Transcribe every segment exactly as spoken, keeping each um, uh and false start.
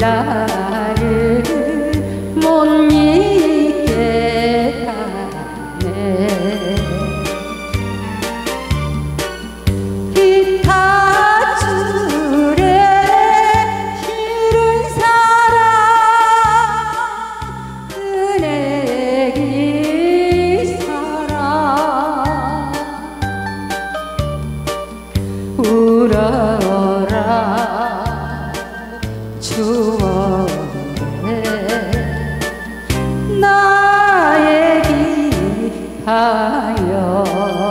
나를 못 잊게 하네. 기타 줄에 실은 사랑 은혜기 사랑 울어라 추억에 나의 기하여.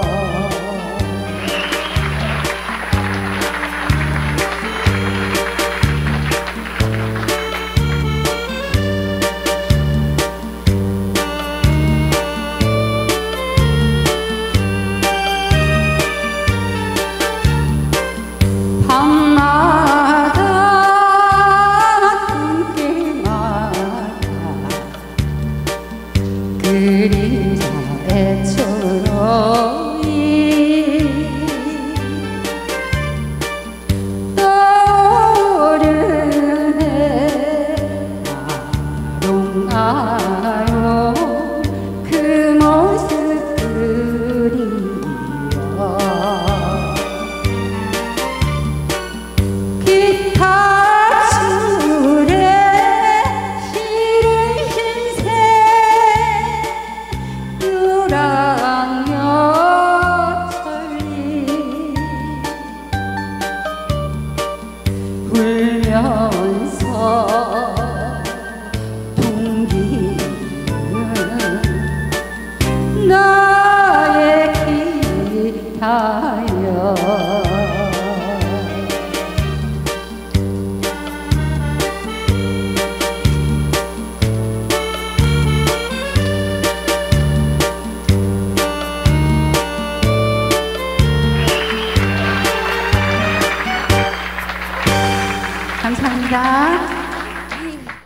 밤마다 꿈길마다 그림자애처럼 떠오르네. 아롱아롱 그 모습 그리워. 기타 줄에 실은 흰색 유랑여 천리 울면서 동기는 나의 기타여. 감사합니다.